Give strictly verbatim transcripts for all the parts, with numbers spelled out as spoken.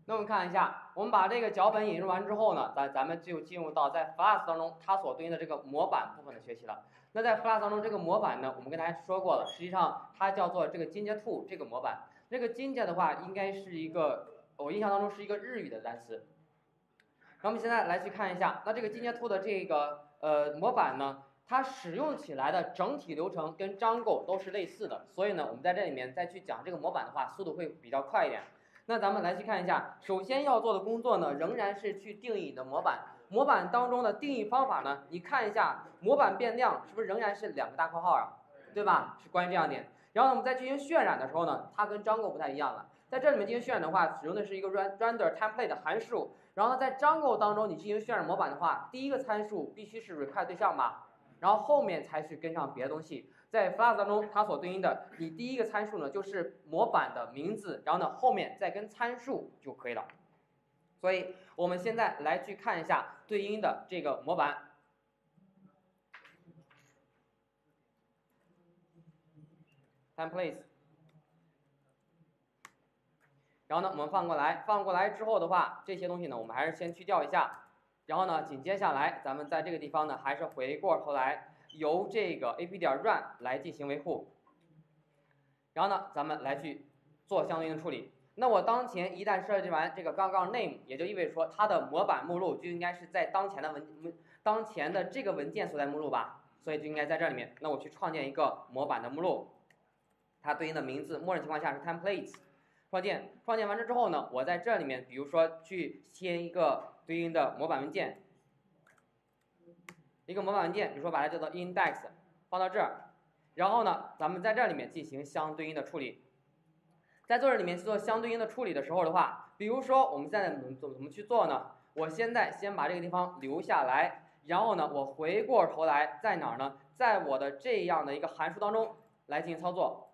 那我们看一下，我们把这个脚本引入完之后呢，咱咱们就进入到在 Flask 当中它所对应的这个模板部分的学习了。那在 Flask 当中，这个模板呢，我们跟大家说过了，实际上它叫做这个金阶兔这个模板。这个金阶的话，应该是一个我印象当中是一个日语的单词。那我们现在来去看一下，那这个金阶兔的这个呃模板呢，它使用起来的整体流程跟 Django 都是类似的，所以呢，我们在这里面再去讲这个模板的话，速度会比较快一点。那咱们来去看一下，首先要做的工作呢，仍然是去定义你的模板。模板当中的定义方法呢，你看一下模板变量是不是仍然是两个大括号啊，对吧？是关于这样点。然后呢，我们在进行渲染的时候呢，它跟 Django 不太一样了。在这里面进行渲染的话，使用的是一个 render template 的函数。然后呢，在 Django 当中你进行渲染模板的话，第一个参数必须是 require 对象吧，然后后面才去跟上别的东西。在 Flask 当中，它所对应的，你第一个参数呢就是模板的名字，然后呢后面再跟参数就可以了。所以我们现在来去看一下对应的这个模板。templates， 然后呢我们放过来，放过来之后的话，这些东西呢我们还是先去掉一下，然后呢紧接下来咱们在这个地方呢还是回过头来。由这个 ap 点 run 来进行维护，然后呢，咱们来去做相对应的处理。那我当前一旦设计完这个杠杠 name， 也就意味着说它的模板目录就应该是在当前的文当前的这个文件所在目录吧，所以就应该在这里面。那我去创建一个模板的目录，它对应的名字默认情况下是 templates。创建，创建完了之后呢，我在这里面，比如说去添一个对应的模板文件。一个模板文件，比如说把它叫做 index， 放到这儿，然后呢，咱们在这里面进行相对应的处理。在这里面做相对应的处理的时候的话，比如说我们现在怎么怎么去做呢？我现在先把这个地方留下来，然后呢，我回过头来在哪儿呢？在我的这样的一个函数当中来进行操作。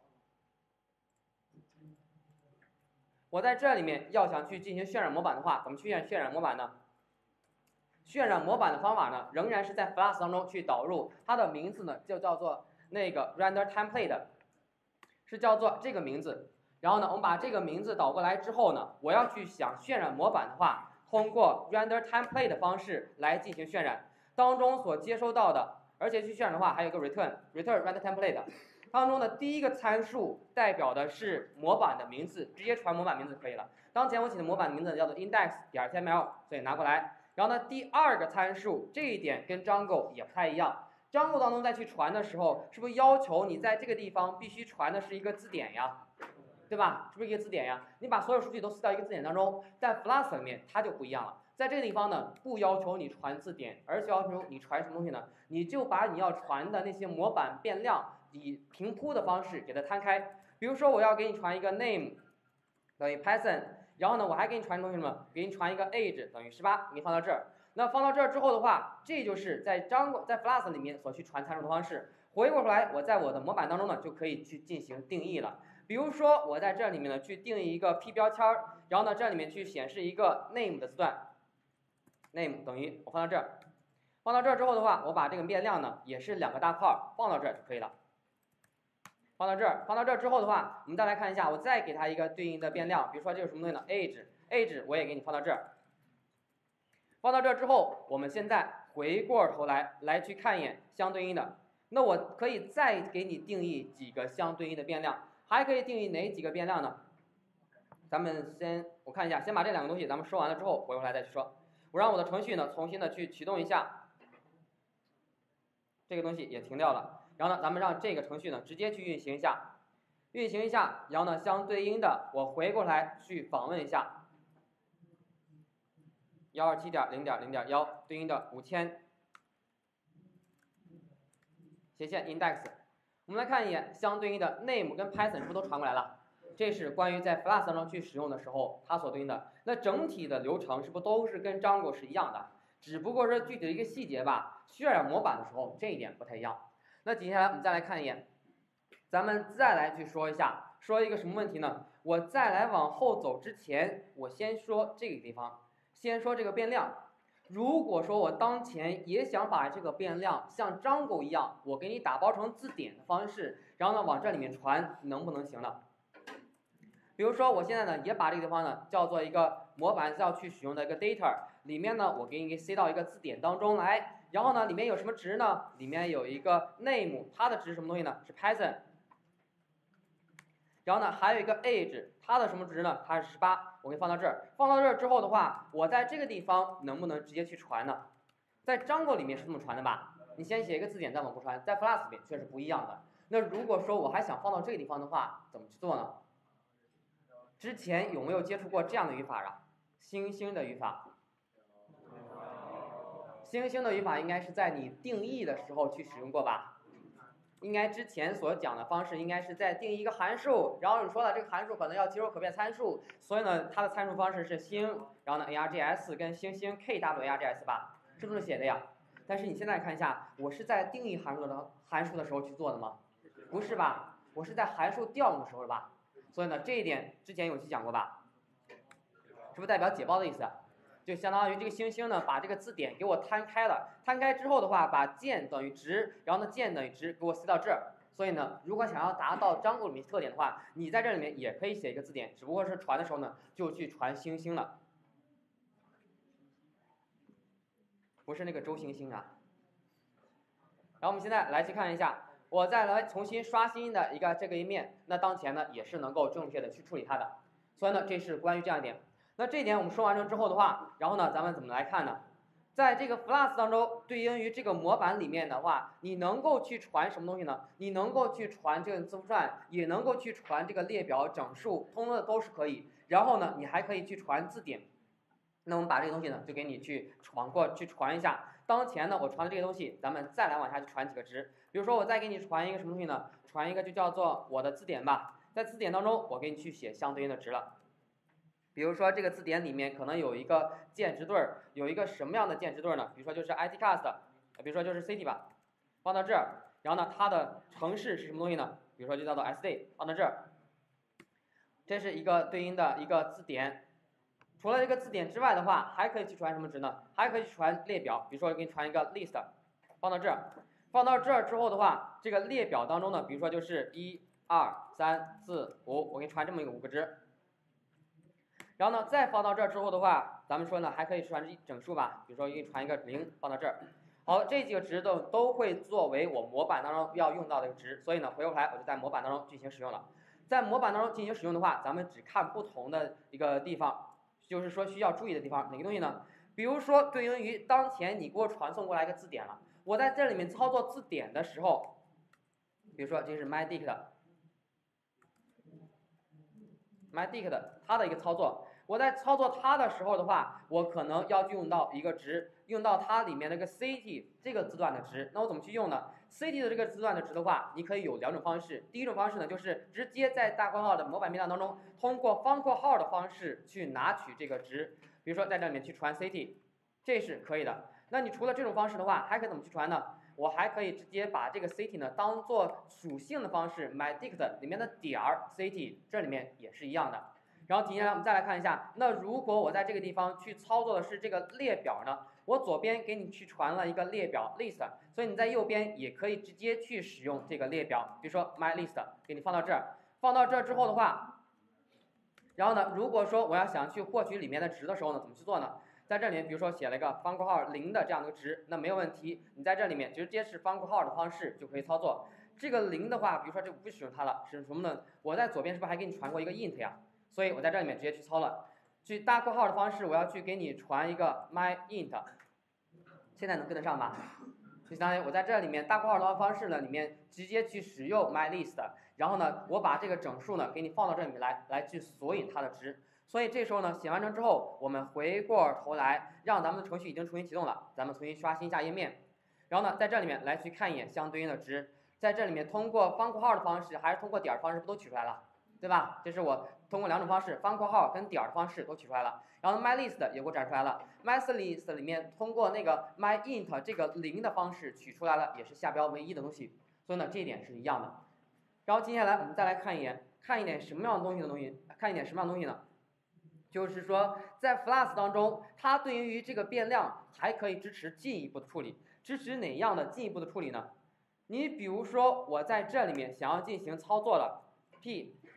我在这里面要想去进行渲染模板的话，怎么去渲渲染模板呢？渲染模板的方法呢，仍然是在 Flask 当中去导入，它的名字呢就叫做那个 render template， 是叫做这个名字。然后呢，我们把这个名字导过来之后呢，我要去想渲染模板的话，通过 render template 的方式来进行渲染，当中所接收到的，而且去渲染的话还有一个 return return render template， 当中的第一个参数代表的是模板的名字，直接传模板名字可以了。当前我写的模板名字叫做 index 点 html， 所以拿过来。然后呢，第二个参数这一点跟 Django 也不太一样。Django 当中再去传的时候，是不是要求你在这个地方必须传的是一个字典呀？对吧？是不是一个字典呀？你把所有数据都撕到一个字典当中，在 Flask 里面它就不一样了。在这个地方呢，不要求你传字典，而是要求你传什么东西呢？你就把你要传的那些模板变量以平铺的方式给它摊开。比如说我要给你传一个 name 等于 Python。然后呢，我还给你传东西什么？给你传一个 age 等于十八，给你放到这儿。那放到这儿之后的话，这就是在 Django 在 Flask 里面所去传参数的方式。回过头来，我在我的模板当中呢，就可以去进行定义了。比如说，我在这里面呢去定义一个 p 标签，然后呢这里面去显示一个 name 的字段 ，name 等于我放到这儿。放到这儿之后的话，我把这个变量呢也是两个大括号放到这儿就可以了。放到这儿，放到这儿之后的话，我们再来看一下，我再给它一个对应的变量，比如说这是什么东西呢 ？age age 我也给你放到这儿。放到这儿之后，我们现在回过头来来去看一眼相对应的，那我可以再给你定义几个相对应的变量，还可以定义哪几个变量呢？咱们先我看一下，先把这两个东西咱们说完了之后，回过来再去说。我让我的程序呢重新的去启动一下，这个东西也停掉了。然后呢，咱们让这个程序呢直接去运行一下，运行一下，然后呢相对应的我回过来去访问一下，一二七点零点零点一对应的五千，斜线 index， 我们来看一眼相对应的 name 跟 Python 是不是都传过来了？这是关于在 Flask 当中去使用的时候它所对应的。那整体的流程是不是都是跟 Django 是一样的？只不过是具体的一个细节吧，渲染模板的时候这一点不太一样。那接下来我们再来看一眼，咱们再来去说一下，说一个什么问题呢？我再来往后走之前，我先说这个地方，先说这个变量。如果说我当前也想把这个变量像 Django 一样，我给你打包成字典的方式，然后呢往这里面传，能不能行呢？ 比如说我现在呢也把这个地方呢叫做一个模板要去使用的一个 data， 里面呢我给你塞到一个字典当中来，然后呢里面有什么值呢？里面有一个 name， 它的值是什么东西呢？是 Python。然后呢还有一个 age， 它的什么值呢？它是十八，我给你放到这儿。放到这儿之后的话，我在这个地方能不能直接去传呢？在 Django 里面是这么传的吧？你先写一个字典再往过传，在 Flask 里面却是不一样的。那如果说我还想放到这个地方的话，怎么去做呢？之前有没有接触过这样的语法啊？星星的语法。星星的语法应该是在你定义的时候去使用过吧？应该之前所讲的方式应该是在定义一个函数，然后你说了这个函数可能要接受可变参数，所以呢它的参数方式是星，然后呢 args 跟星星 kwargs 吧，是不是写的呀？但是你现在看一下，我是在定义函数的函数的时候去做的吗？不是吧？我是在函数调用的时候吧？所以呢，这一点之前有去讲过吧？是不是代表解包的意思？就相当于这个星星呢，把这个字典给我摊开了，摊开之后的话，把键等于值，然后呢键等于值给我塞到这儿。所以呢，如果想要达到Django里面特点的话，你在这里面也可以写一个字典，只不过是传的时候呢，就去传星星了，不是那个周星星啊。然后我们现在来去看一下。我再来重新刷新的一个这个一面，那当前呢也是能够正确的去处理它的，所以呢这是关于这样一点。那这一点我们说完成之后的话，然后呢咱们怎么来看呢？在这个 Flask 当中，对应于这个模板里面的话，你能够去传什么东西呢？你能够去传这个字符串，也能够去传这个列表、整数，通通的都是可以。然后呢，你还可以去传字典。那我们把这个东西呢，就给你去往过去传一下。当前呢，我传的这个东西，咱们再来往下去传几个值。比如说，我再给你传一个什么东西呢？传一个就叫做我的字典吧。在字典当中，我给你去写相对应的值了。比如说，这个字典里面可能有一个键值对儿，有一个什么样的键值对儿呢？比如说就是 itcast， 比如说就是 city 吧，放到这儿。然后呢，它的程式是什么东西呢？比如说就叫做 sd， 放到这儿。这是一个对应的一个字典。除了这个字典之外的话，还可以去传什么值呢？还可以去传列表，比如说给你传一个 list， 放到这儿，放到这儿之后的话，这个列表当中呢，比如说就是一、二、三、四、五，我给你传这么一个五个值。然后呢，再放到这儿之后的话，咱们说呢还可以传整数吧，比如说给你传一个零，放到这儿。好，这几个值都都会作为我模板当中要用到的一个值，所以呢回过来我就在模板当中进行使用了。在模板当中进行使用的话，咱们只看不同的一个地方。就是说需要注意的地方，哪个东西呢？比如说对应于当前你给我传送过来一个字典了，我在这里面操作字典的时候，比如说这是 mydict，mydict 它的一个操作，我在操作它的时候的话，我可能要用到一个值，用到它里面那个 city 这个字段的值，那我怎么去用呢 ？city 的这个字段的值的话，你可以有两种方式。第一种方式呢，就是直接在大括号的模板变量当中，通过方括号的方式去拿取这个值，比如说在这里面去传 city， 这是可以的。那你除了这种方式的话，还可以怎么去传呢？我还可以直接把这个 city 呢当做属性的方式 mydict 里面的点儿 city， 这里面也是一样的。然后接下来我们再来看一下，那如果我在这个地方去操作的是这个列表呢，我左边给你去传了一个列表 list， 所以你在右边也可以直接去使用这个列表，比如说 my list， 给你放到这儿，放到这儿之后的话，然后呢，如果说我要想去获取里面的值的时候呢，怎么去做呢？在这里面，比如说写了一个方括号零的这样的一个值，那没有问题，你在这里面直接是方括号的方式就可以操作。这个零的话，比如说这不使用它了，是什么呢？我在左边是不是还给你传过一个 int 呀？所以我在这里面直接去操了，去大括号的方式，我要去给你传一个 my int， 现在能跟得上吧？就相当于我在这里面大括号的方式呢，里面直接去使用 my list， 然后呢，我把这个整数呢给你放到这里面来，来去索引它的值。所以这时候呢，写完成之后，我们回过头来，让咱们的程序已经重新启动了，咱们重新刷新一下页面，然后呢，在这里面来去看一眼相对应的值，在这里面通过方括号的方式，还是通过点的方式，不都取出来了？对吧？这是我通过两种方式，方括号跟点的方式都取出来了。然后 my list 也给我展出来了 ，my list 里面通过那个 my int 这个零的方式取出来了，也是下标唯一的东西。所以呢，这一点是一样的。然后接下来我们再来看一眼，看一点什么样的东西的东西，看一点什么样的东西呢？就是说，在 Flask 当中，它对应于这个变量还可以支持进一步的处理，支持哪样的进一步的处理呢？你比如说，我在这里面想要进行操作了 p。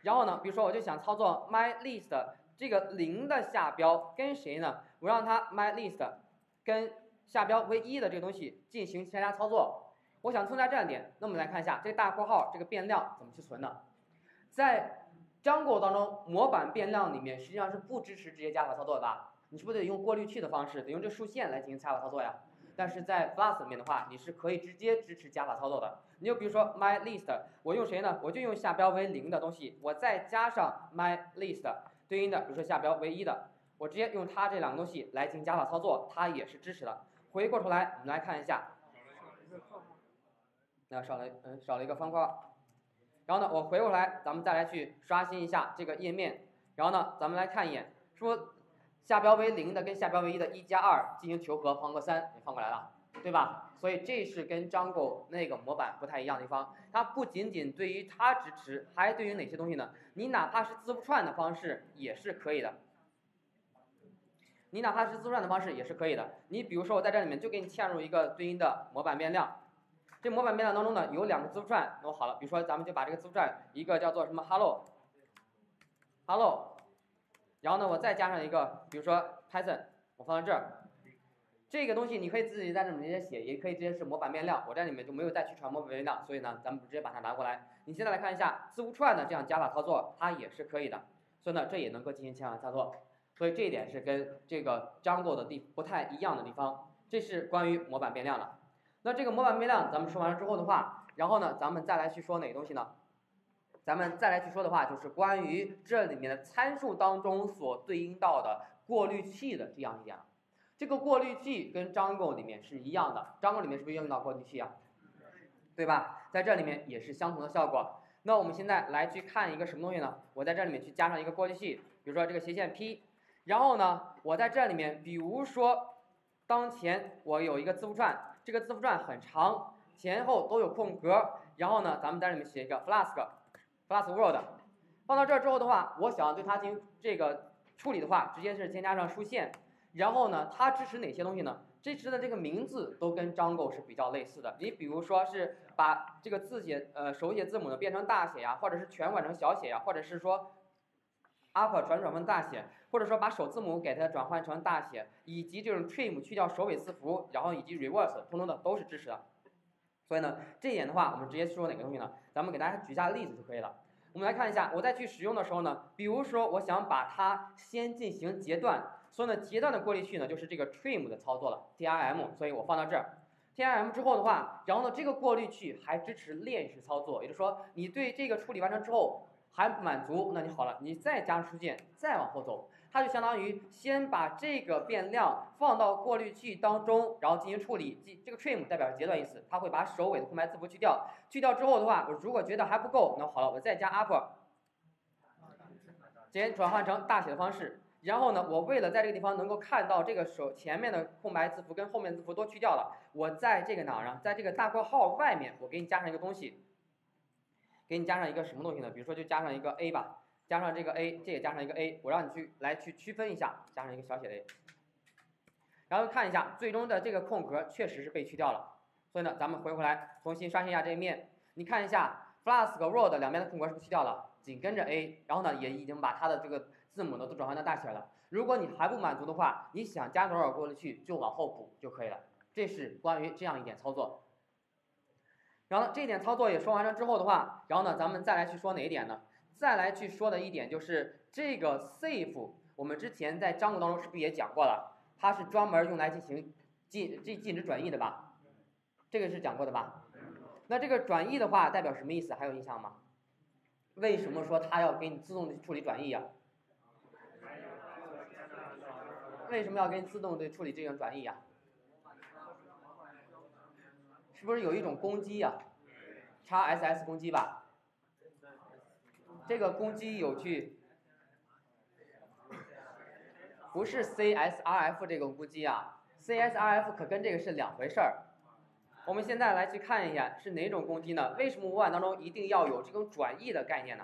然后呢，比如说我就想操作 myList 这个零的下标跟谁呢？我让它 myList 跟下标为一的这个东西进行添加操作。我想增加这样点，那我们来看一下这个大括号这个变量怎么去存的。在 Django 当中，模板变量里面实际上是不支持直接加法操作的吧？你是不是得用过滤器的方式，得用这个竖线来进行加法操作呀？但是在 Flask 里面的话，你是可以直接支持加法操作的。你就比如说 myList， 我用谁呢？我就用下标为零的东西，我再加上 myList 对应的，比如说下标为一的，我直接用它这两个东西来进行加法操作，它也是支持的。回过头来，我们来看一下，那少了嗯少了一个方块。然后呢，我回过来，咱们再来去刷新一下这个页面。然后呢，咱们来看一眼，说下标为零的跟下标为一的一加二进行求和，方个三也放过来了，对吧？所以这是跟 Django 那个模板不太一样的地方。它不仅仅对于它支持，还对于哪些东西呢？你哪怕是字符串的方式也是可以的。你哪怕是字符串的方式也是可以的。你比如说我在这里面就给你嵌入一个对应的模板变量。这模板变量当中呢有两个字符串，那我好了，比如说咱们就把这个字符串一个叫做什么 hello hello， 然后呢我再加上一个比如说 Python， 我放到这儿，这个东西你可以自己在这里面直接写，也可以直接是模板变量，我这里面就没有再去传模板变量，所以呢咱们直接把它拿过来。你现在来看一下字符串的这样加法操作，它也是可以的，所以呢这也能够进行嵌法操作，所以这一点是跟这个 Django 的地不太一样的地方，这是关于模板变量的。那这个模板变量咱们说完了之后的话，然后呢，咱们再来去说哪个东西呢？咱们再来去说的话，就是关于这里面的参数当中所对应到的过滤器的这样一点。这个过滤器跟 Django 里面是一样的 ，Django 里面是不是用到过滤器啊？对吧？在这里面也是相同的效果。那我们现在来去看一个什么东西呢？我在这里面去加上一个过滤器，比如说这个斜线 P， 然后呢，我在这里面，比如说当前我有一个字符串。这个字符串很长，前后都有空格，然后呢，咱们在这里面写一个 Flask Flask World， 放到这儿之后的话，我想对它进行这个处理的话，直接是先加上竖线，然后呢，它支持哪些东西呢？支持的这个名字都跟 Django 是比较类似的。你比如说是把这个字写呃手写字母呢变成大写呀，或者是全管成小写呀，或者是说 up 转转换大写，或者说把首字母给它转换成大写，以及这种 trim 去掉首尾字符，然后以及 reverse 通通的都是支持的。所以呢，这一点的话，我们直接说哪个东西呢？咱们给大家举一下例子就可以了。我们来看一下，我在去使用的时候呢，比如说我想把它先进行截断，所以呢，截断的过滤器呢就是这个 trim 的操作了 ，T R M， 所以我放到这儿。T R M 之后的话，然后呢，这个过滤器还支持链式操作，也就是说，你对这个处理完成之后。还不满足，那你好了，你再加竖线，再往后走，它就相当于先把这个变量放到过滤器当中，然后进行处理。这个 trim 代表截断意思，它会把首尾的空白字符去掉。去掉之后的话，我如果觉得还不够，那好了，我再加 up， 直接转换成大写的方式。然后呢，我为了在这个地方能够看到这个手前面的空白字符跟后面字符都去掉了，我在这个哪儿呢？在这个大括号外面，我给你加上一个东西。给你加上一个什么东西呢？比如说就加上一个 A 吧，加上这个 A， 这也加上一个 A， 我让你去来去区分一下，加上一个小写的 A， 然后看一下最终的这个空格确实是被去掉了，所以呢，咱们回回来重新刷新一下这一面，你看一下 Flask World 两边的空格是不是去掉了？紧跟着 A， 然后呢也已经把它的这个字母呢都转换到大写了。如果你还不满足的话，你想加多少过滤器就往后补就可以了。这是关于这样一点操作。然后这一点操作也说完了之后的话，然后呢，咱们再来去说哪一点呢？再来去说的一点就是这个 safe， 我们之前在Django当中是不是也讲过了？它是专门用来进行禁禁禁止转译的吧？这个是讲过的吧？那这个转译的话代表什么意思？还有印象吗？为什么说它要给你自动的处理转译呀、啊？为什么要给你自动的处理这种转译呀、啊？是不是有一种攻击呀、啊、？X S S 攻击吧。这个攻击有去，不是 C S R F 这个攻击啊 ，C S R F 可跟这个是两回事儿。我们现在来去看一下是哪种攻击呢？为什么模板当中一定要有这种转译的概念呢？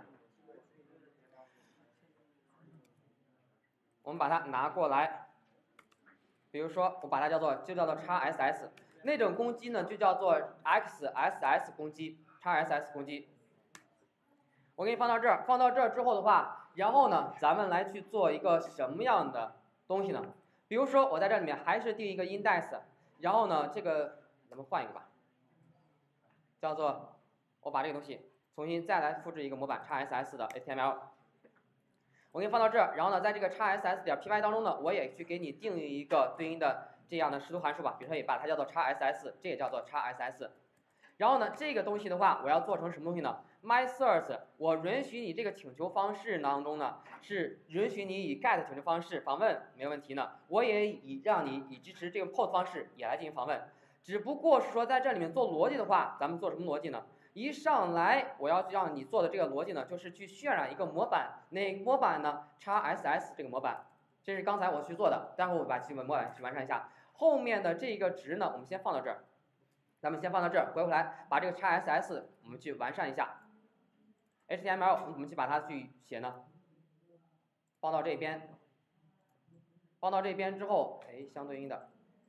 我们把它拿过来，比如说我把它叫做就叫做 X S S。那种攻击呢，就叫做 X S S 攻击 ，X S S 攻击。 我给你放到这儿，放到这儿之后的话，然后呢，咱们来去做一个什么样的东西呢？比如说我在这里面还是定一个 index， 然后呢，这个咱们换一个吧，叫做我把这个东西重新再来复制一个模板 xss 的 H T M L， 我给你放到这儿，然后呢，在这个 xss 点 py 当中呢，我也去给你定义一个对应的这样的视图函数吧，比如说也把它叫做 xss， 这也叫做 xss。然后呢，这个东西的话，我要做成什么东西呢 ？mySource， 我允许你这个请求方式当中呢，是允许你以 get 请求方式访问，没问题呢。我也以让你以支持这个 post 方式也来进行访问，只不过是说在这里面做逻辑的话，咱们做什么逻辑呢？一上来我要让你做的这个逻辑呢，就是去渲染一个模板，哪个模板呢 ？xss 这个模板，这是刚才我去做的，待会儿我把基本模板去完善一下。后面的这个值呢，我们先放到这儿。咱们先放到这儿，回过来把这个 xss 我们去完善一下 ，H T M L 我们去把它去写呢，放到这边，放到这边之后，哎，相对应的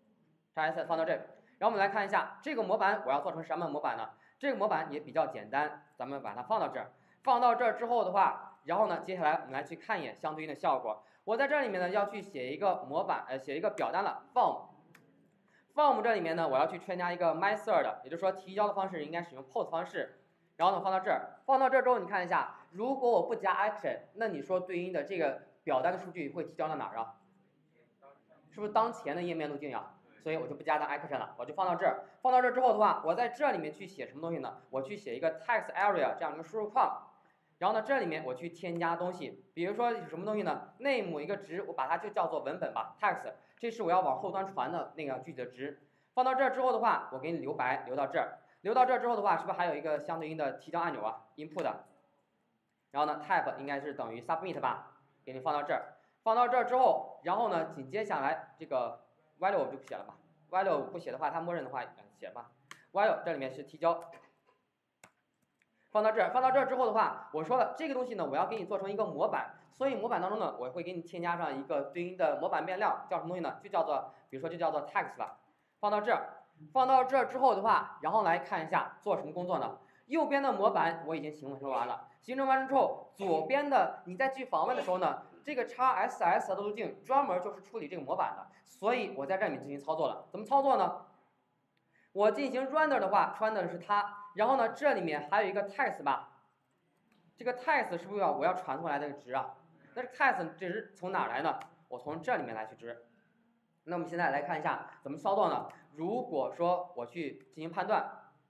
xss 放到这儿，然后我们来看一下这个模板我要做成什么模板呢？这个模板也比较简单，咱们把它放到这儿，放到这儿之后的话，然后呢，接下来我们来去看一眼相对应的效果。我在这里面呢要去写一个模板，呃，写一个表单了 form。form 这里面呢，我要去添加一个 mySert， 也就是说提交的方式应该使用 post 方式，然后呢放到这儿，放到这儿之后你看一下，如果我不加 action， 那你说对应的这个表单的数据会提交到哪儿啊？是不是当前的页面路径呀？所以我就不加它 action 了，我就放到这儿。放到这儿之后的话，我在这里面去写什么东西呢？我去写一个 text area 这样一个输入框，然后呢这里面我去添加东西，比如说有什么东西呢 ？name 一个值，我把它就叫做文本吧 ，text。这是我要往后端传的那个具体的值，放到这儿之后的话，我给你留白，留到这儿，留到这儿之后的话，是不是还有一个相对应的提交按钮啊 ？input， 然后呢 type 应该是等于 submit 吧，给你放到这儿，放到这儿之后，然后呢紧接下来这个 value 我就不写了吧 ，value 不写的话，它默认的话写吧 ，value 这里面是提交。放到这儿，放到这儿之后的话，我说了这个东西呢，我要给你做成一个模板，所以模板当中呢，我会给你添加上一个对应的模板变量，叫什么东西呢？就叫做，比如说就叫做 text 吧。放到这儿，放到这儿之后的话，然后来看一下做什么工作呢？右边的模板我已经形成完了，形成完成之后，左边的你再去访问的时候呢，这个 xss 的路径专门就是处理这个模板的，所以我在这里面进行操作了。怎么操作呢？我进行 render 的话，穿的是它。然后呢，这里面还有一个 text 吧，这个 text 是不是要我要传出来这个值啊？那这 text 这是从哪来呢？我从这里面来去值。那我们现在来看一下怎么操作呢？如果说我去进行判断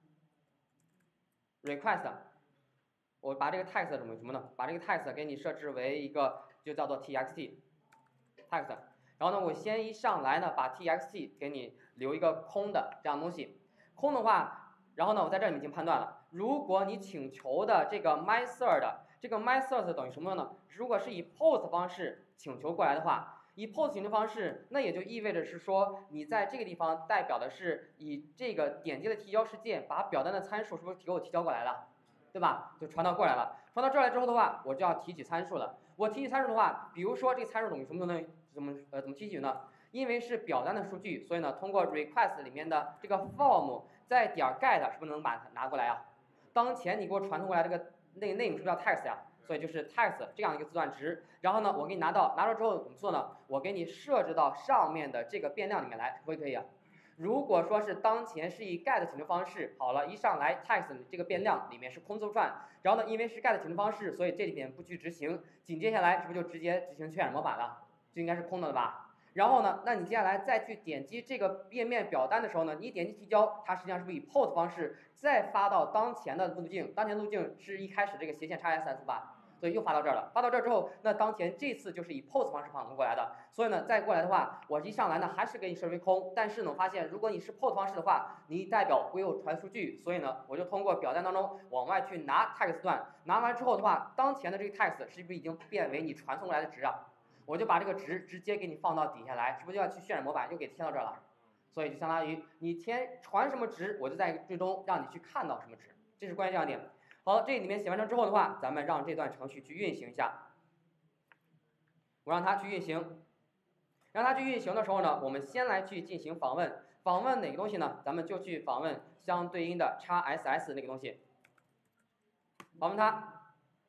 request， 我把这个 text 怎么什么呢？把这个 text 给你设置为一个就叫做 txt text， 然后呢，我先一上来呢把 txt 给你留一个空的这样东西，空的话。然后呢，我在这里面已经判断了，如果你请求的这个 mySert， 这个 mySert 等于什么呢？如果是以 post 方式请求过来的话，以 post 请求方式，那也就意味着是说，你在这个地方代表的是以这个点击的提交事件，把表单的参数是不是给我提交过来了，对吧？就传到过来了，传到这儿来之后的话，我就要提取参数了。我提取参数的话，比如说这个参数等于什么呢？怎么呃怎么提取呢？因为是表单的数据，所以呢，通过 request 里面的这个 form。再点 get 是不是能把它拿过来啊？当前你给我传送过来这个那个 name 是不是叫 text 呀？所以就是 text 这样一个字段值。然后呢，我给你拿到，拿到之后怎么做呢？我给你设置到上面的这个变量里面来，可不可以啊？如果说是当前是以 get 请求方式，好了，一上来 text 这个变量里面是空字符串，然后呢，因为是 get 请求方式，所以这里面不去执行，紧接下来是不是就直接执行渲染模板了？就应该是空的了吧？然后呢，那你接下来再去点击这个页面表单的时候呢，你点击提交，它实际上是不是以 post 方式再发到当前的路径？当前路径是一开始这个斜线 xss 吧，所以又发到这儿了。发到这儿之后，那当前这次就是以 post 方式访问过来的。所以呢，再过来的话，我一上来呢还是给你设为空，但是呢，我发现如果你是 post 方式的话，你代表不用传数据，所以呢，我就通过表单当中往外去拿 text 段，拿完之后的话，当前的这个 text 是不是已经变为你传送过来的值啊？我就把这个值直接给你放到底下来，是不是就要去渲染模板又给添到这儿了？所以就相当于你填传什么值，我就在最终让你去看到什么值，这是关于这两点。好，这里面写完成之后的话，咱们让这段程序去运行一下。我让它去运行，让它去运行的时候呢，我们先来去进行访问，访问哪个东西呢？咱们就去访问相对应的 xss 那个东西，访问它。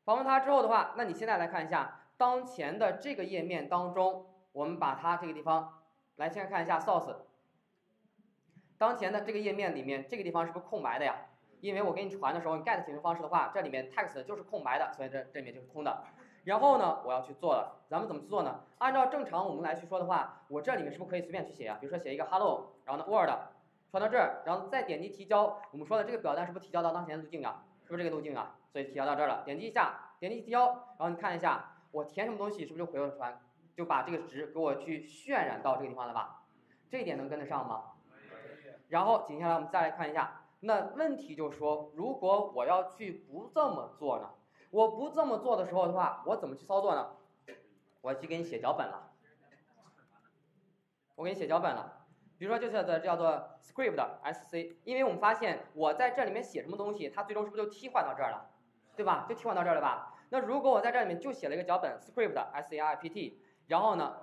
访问它之后的话，那你现在来看一下当前的这个页面当中，我们把它这个地方来先看一下 source。当前的这个页面里面，这个地方是不是空白的呀？因为我给你传的时候，你 get 解决方式的话，这里面 text 就是空白的，所以这这里面就是空的。然后呢，我要去做了，咱们怎么去做呢？按照正常我们来去说的话，我这里面是不是可以随便去写啊？比如说写一个 hello， 然后呢 word 传到这儿，然后再点击提交。我们说的这个表单是不是提交到当前的路径啊？是不是这个路径啊？所以提交到这儿了，点击一下，点击提交，然后你看一下我填什么东西，是不是就回过传，就把这个值给我去渲染到这个地方了吧？这一点能跟得上吗？然后紧下来我们再来看一下，那问题就是说，如果我要去不这么做呢？我不这么做的时候的话，我怎么去操作呢？我去给你写脚本了，我给你写脚本了。比如说这叫叫做 script S C， 因为我们发现我在这里面写什么东西，它最终是不是就替换到这儿了，对吧？就替换到这儿了吧？那如果我在这里面就写了一个脚本 script S C R I P T， 然后呢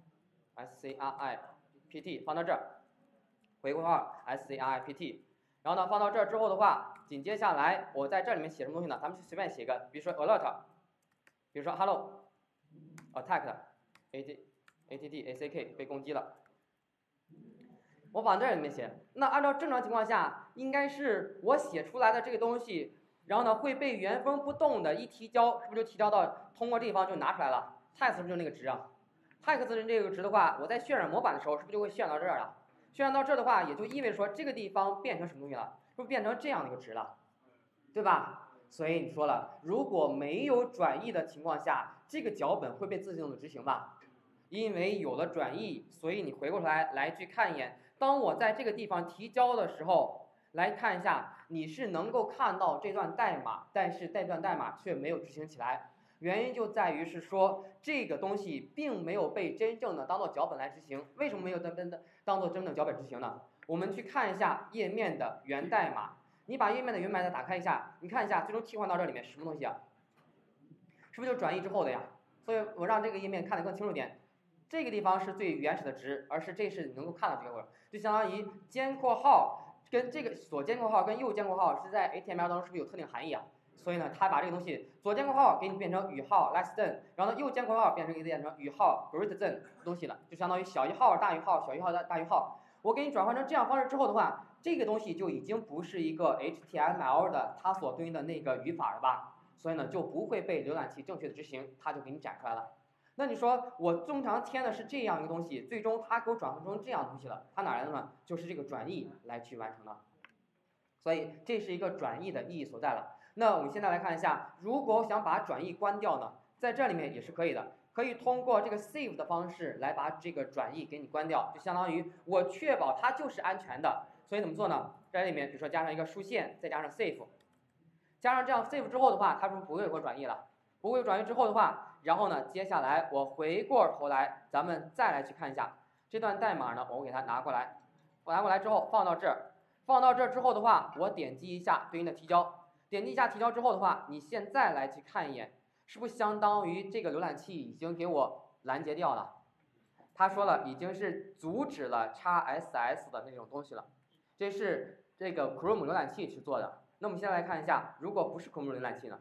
S C R I P T 放到这儿。回括号 S C R I P T， 然后呢放到这儿之后的话，紧接下来我在这里面写什么东西呢？咱们就随便写一个，比如说 alert， 比如说 hello attacked A T A T T A C K 被攻击了，我往这里面写。那按照正常情况下，应该是我写出来的这个东西，然后呢会被原封不动的一提交，是不是就提交到通过这地方就拿出来了 ？text 是不是就那个值啊 ？text 的这个值的话，我在渲染模板的时候，是不是就会渲染到这儿了？渲染到这儿的话，也就意味着说这个地方变成什么东西了？是不是变成这样的一个值了？对吧？所以你说了，如果没有转译的情况下，这个脚本会被自动的执行吧？因为有了转译，所以你回过头来来去看一眼，当我在这个地方提交的时候，来看一下，你是能够看到这段代码，但是这段代码却没有执行起来。原因就在于是说这个东西并没有被真正的当做脚本来执行。为什么没有当当当做真正脚本执行呢？我们去看一下页面的源代码，你把页面的源代码打开一下，你看一下最终替换到这里面是什么东西啊？是不是就转译之后的呀？所以我让这个页面看得更清楚点。这个地方是最原始的值，而是这是你能够看到这个，就相当于尖括号跟这个左尖括号跟右尖括号是在 H T M L 当中是不是有特定含义啊？所以呢，它把这个东西左尖括号给你变成语号 less than， 然后呢右尖括号变成一个变成语号 greater than 东西了，就相当于小于号大于号，小于号大大于号。我给你转换成这样方式之后的话，这个东西就已经不是一个 H T M L 的它所对应的那个语法了吧？所以呢就不会被浏览器正确的执行，它就给你展出来了。那你说我通常填的是这样一个东西，最终它给我转换成这样东西了，它哪来的呢？就是这个转译来去完成的。所以这是一个转译的意义所在了。那我们现在来看一下，如果我想把转译关掉呢，在这里面也是可以的，可以通过这个 save 的方式来把这个转译给你关掉，就相当于我确保它就是安全的。所以怎么做呢？在里面比如说加上一个竖线，再加上 save， 加上这样 save 之后的话，它是不是不会给我转译了？不会转译之后的话，然后呢，接下来我回过头来，咱们再来去看一下这段代码呢，我给它拿过来，我拿过来之后放到这儿，放到这儿之后的话，我点击一下对应的提交，点击一下提交之后的话，你现在来去看一眼，是不是相当于这个浏览器已经给我拦截掉了？他说了，已经是阻止了 X S S 的那种东西了，这是这个 Chrome 浏览器去做的。那我们现在来看一下，如果不是 Chrome 浏览器呢？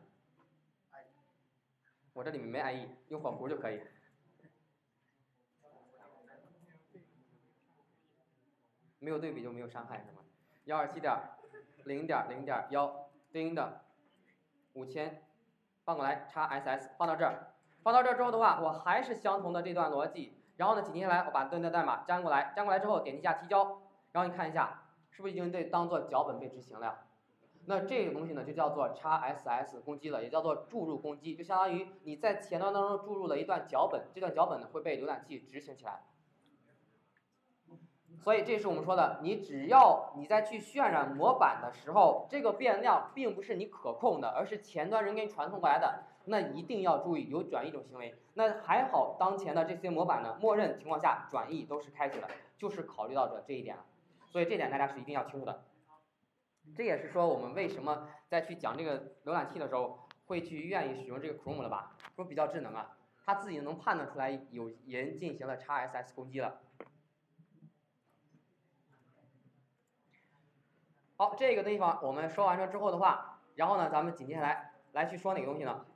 我这里面没 I E， 用火狐就可以。没有对比就没有伤害是吗？一二七点零点零点一对应的五千，放过来 X S S 放到这儿，放到这儿之后的话，我还是相同的这段逻辑，然后呢，紧接下来我把对应的代码粘过来，粘过来之后点击一下提交，然后你看一下，是不是已经被当做脚本被执行了呀？那这个东西呢，就叫做 X S S 攻击了，也叫做注入攻击，就相当于你在前端当中注入了一段脚本，这段脚本呢会被浏览器执行起来。所以这是我们说的，你只要你在去渲染模板的时候，这个变量并不是你可控的，而是前端人给你传送过来的，那一定要注意有转译这种行为。那还好，当前的这些模板呢，默认情况下转译都是开启的，就是考虑到这这一点了。所以这点大家是一定要清楚的。这也是说我们为什么在去讲这个浏览器的时候，会去愿意使用这个 Chrome 了吧？说比较智能啊，它自己能判断出来有人进行了 X S S 攻击了。好，这个地方我们说完了之后的话，然后呢，咱们紧接下来来去说哪个东西呢？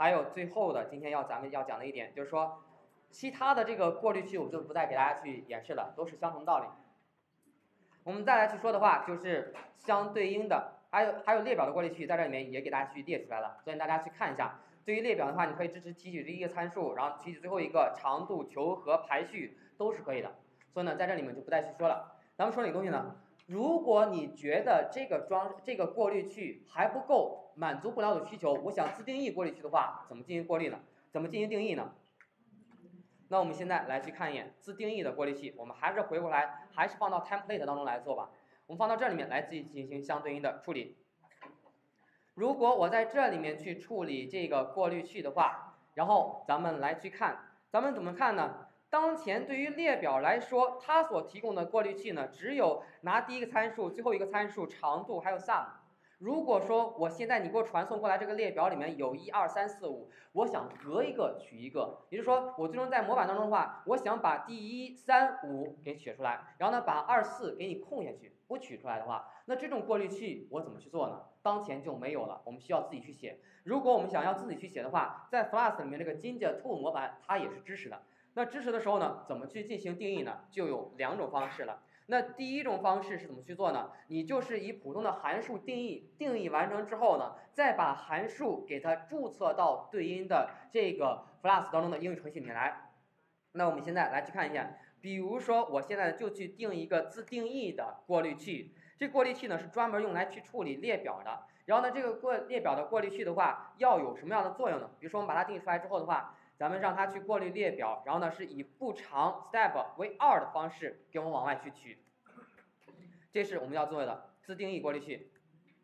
还有最后的今天要咱们要讲的一点就是说，其他的这个过滤器我就不再给大家去演示了，都是相同道理。我们再来去说的话，就是相对应的，还有还有列表的过滤器在这里面也给大家去列出来了，所以大家去看一下。对于列表的话，你可以支持提取第一个参数，然后提取最后一个长度、求和、排序都是可以的。所以呢，在这里面就不再去说了。咱们说哪个东西呢？如果你觉得这个装这个过滤器还不够，满足不了你需求，我想自定义过滤器的话，怎么进行过滤呢？怎么进行定义呢？那我们现在来去看一眼自定义的过滤器，我们还是回过来，还是放到 template 当中来做吧。我们放到这里面来自己进行相对应的处理。如果我在这里面去处理这个过滤器的话，然后咱们来去看，咱们怎么看呢？当前对于列表来说，它所提供的过滤器呢，只有拿第一个参数、最后一个参数、长度还有 sum。如果说我现在你给我传送过来这个列表里面有一二三四五，我想隔一个取一个，也就是说我最终在模板当中的话，我想把第一三五给取出来，然后呢把二四给你空下去，不取出来的话，那这种过滤器我怎么去做呢？当前就没有了，我们需要自己去写。如果我们想要自己去写的话，在 Flask 里面这个 Jinja Tool 模板它也是支持的。那支持的时候呢，怎么去进行定义呢？就有两种方式了。那第一种方式是怎么去做呢？你就是以普通的函数定义，定义完成之后呢，再把函数给它注册到对应的这个 Flask 当中的应用程序里面来。那我们现在来去看一下，比如说我现在就去定一个自定义的过滤器，这过滤器呢是专门用来去处理列表的。然后呢，这个过列表的过滤器的话，要有什么样的作用呢？比如说我们把它定义出来之后的话，咱们让它去过滤列表，然后呢是以不长 step 为二的方式给我们往外去取，这是我们要做的自定义过滤器。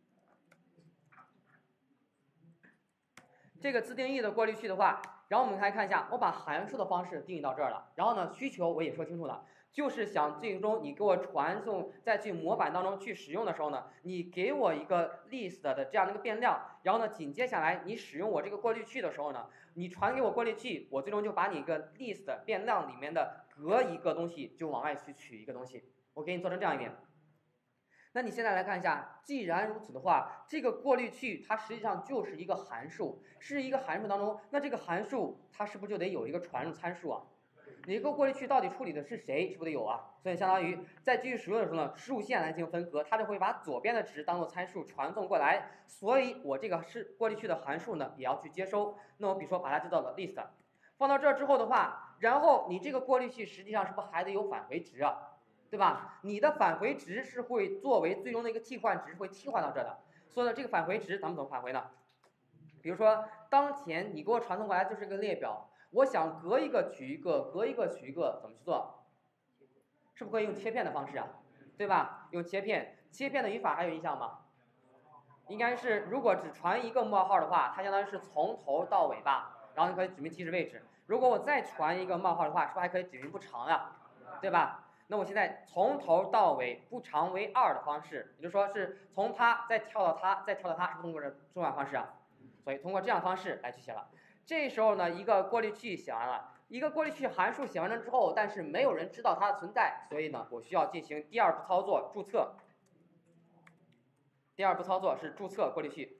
这个自定义的过滤器的话，然后我们来看一下，我把函数的方式定义到这儿了，然后呢需求我也说清楚了，就是想最终你给我传送再去模板当中去使用的时候呢，你给我一个 list 的这样的一个变量，然后呢紧接下来你使用我这个过滤器的时候呢，你传给我过滤器，我最终就把你一个 list 变量里面的隔一个东西就往外去取一个东西，我给你做成这样一遍。那你现在来看一下，既然如此的话，这个过滤器它实际上就是一个函数，是一个函数当中，那这个函数它是不是就得有一个传入参数啊？你一个过滤器到底处理的是谁，是不是得有啊？所以相当于在继续使用的时候呢，实数线来进行分割，它就会把左边的值当做参数传送过来，所以我这个是过滤器的函数呢也要去接收。那我比如说把它知道了 list， 放到这之后的话，然后你这个过滤器实际上是不是还得有返回值啊？对吧？你的返回值是会作为最终的一个替换值，会替换到这的。所以呢，这个返回值咱们怎么返回呢？比如说，当前你给我传送过来就是一个列表，我想隔一个取一个，隔一个取一个，怎么去做？是不是可以用切片的方式啊？对吧？用切片，切片的语法还有印象吗？应该是如果只传一个冒号的话，它相当于是从头到尾巴，然后你可以指明提示位置。如果我再传一个冒号的话，是不是还可以指明不长呀？对吧？那我现在从头到尾不长为二的方式，也就是说是从它再跳到它，再跳到它，是不是通过这这种方式啊？所以通过这样方式来去写了。这时候呢，一个过滤器写完了，一个过滤器函数写完了之后，但是没有人知道它的存在，所以呢，我需要进行第二步操作，注册。第二步操作是注册过滤器。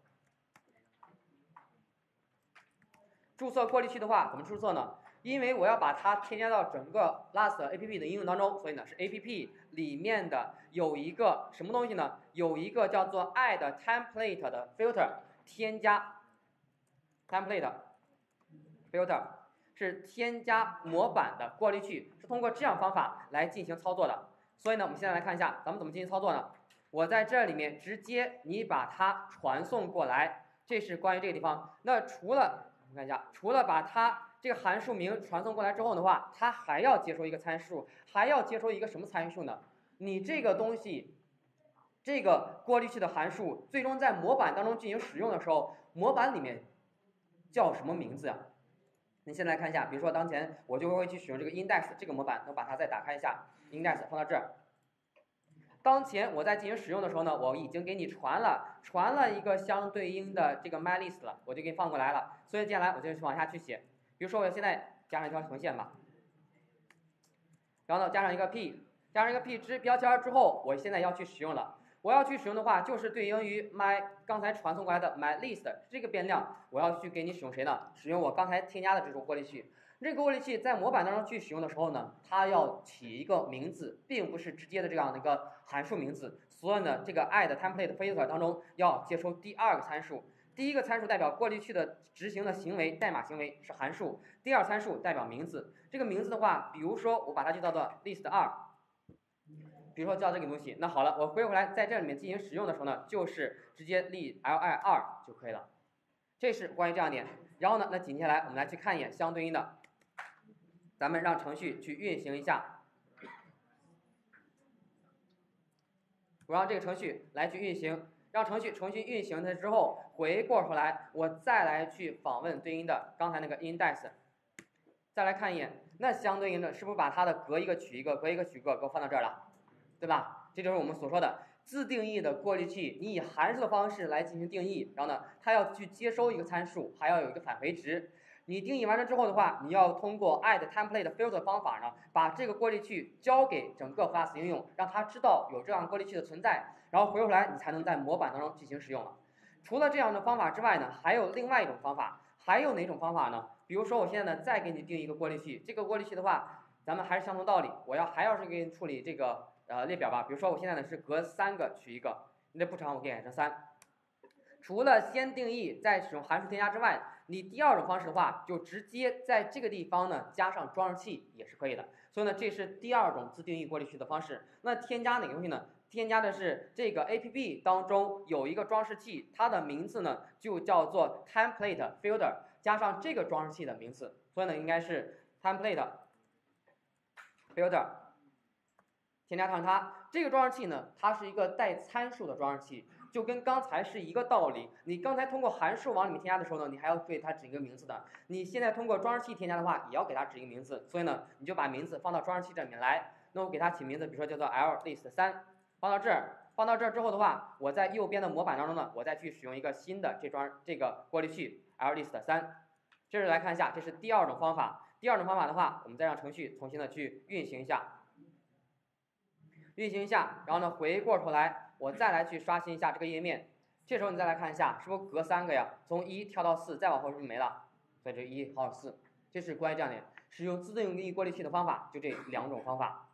注册过滤器的话，怎么注册呢？因为我要把它添加到整个 Flask A P P 的应用当中，所以呢是 A P P 里面的有一个什么东西呢？有一个叫做 add template 的 filter， 添加 template filter 是添加模板的过滤器，是通过这样方法来进行操作的。所以呢，我们现在来看一下，咱们怎么进行操作呢？我在这里面直接你把它传送过来，这是关于这个地方。那除了我们看一下，除了把它这个函数名传送过来之后的话，它还要接收一个参数，还要接收一个什么参数呢？你这个东西，这个过滤器的函数，最终在模板当中进行使用的时候，模板里面叫什么名字呀？你现在看一下，比如说当前我就会去使用这个 index 这个模板，我把它再打开一下 ，index 放到这儿。当前我在进行使用的时候呢，我已经给你传了传了一个相对应的这个 mylist 了，我就给你放过来了。所以接下来我就往下去写，比如说我现在加上一条横线吧，然后呢加上一个 p， 加上一个 p 之标签之后，我现在要去使用了。 我要去使用的话，就是对应于 my 刚才传送过来的 my list 这个变量，我要去给你使用谁呢？使用我刚才添加的这种过滤器。这个过滤器在模板当中去使用的时候呢，它要起一个名字，并不是直接的这样的一个函数名字。所以呢，这个 add template filter 当中要接收第二个参数。第一个参数代表过滤器的执行的行为，代码行为是函数。第二参数代表名字。这个名字的话，比如说我把它就叫做 list 二。比如说叫这个东西，那好了，我归回来在这里面进行使用的时候呢，就是直接 li 二就可以了。这是关于这样一点。然后呢，那紧接下来我们来去看一眼相对应的，咱们让程序去运行一下。我让这个程序来去运行，让程序重新运行它之后，回过头来，我再来去访问对应的刚才那个 index， 再来看一眼，那相对应的是不是把它的隔一个取一个，隔一个取一个给我放到这儿了？对吧？这就是我们所说的自定义的过滤器，你以函数的方式来进行定义，然后呢，它要去接收一个参数，还要有一个返回值。你定义完了之后的话，你要通过 add template filter 方法呢，把这个过滤器交给整个 Flask 应用，让它知道有这样过滤器的存在，然后回过来你才能在模板当中进行使用了。除了这样的方法之外呢，还有另外一种方法，还有哪种方法呢？比如说我现在呢再给你定一个过滤器，这个过滤器的话，咱们还是相同道理，我要还要是给你处理这个。呃，列表吧，比如说我现在呢是隔三个取一个，你这不长我给你改成三。除了先定义再使用函数添加之外，你第二种方式的话，就直接在这个地方呢加上装饰器也是可以的。所以呢，这是第二种自定义过滤器的方式。那添加哪个东西呢？添加的是这个 A P P 当中有一个装饰器，它的名字呢就叫做 template filter， 加上这个装饰器的名字，所以呢应该是 template filter。添加上它这个装饰器呢，它是一个带参数的装饰器，就跟刚才是一个道理。你刚才通过函数往里面添加的时候呢，你还要给它指一个名字的。你现在通过装饰器添加的话，也要给它指一个名字。所以呢，你就把名字放到装饰器这里面来。那我给它起名字，比如说叫做 list 三，放到这儿，放到这儿之后的话，我在右边的模板当中呢，我再去使用一个新的这装这个过滤器 list 三。这是来看一下，这是第二种方法。第二种方法的话，我们再让程序重新的去运行一下。运行一下，然后呢，回过头来，我再来去刷新一下这个页面。这时候你再来看一下，是不是隔三个呀？从一跳到四，再往后是不是没了？所以这一还有四，这是关于这样的使用自定义过滤器的方法，就这两种方法。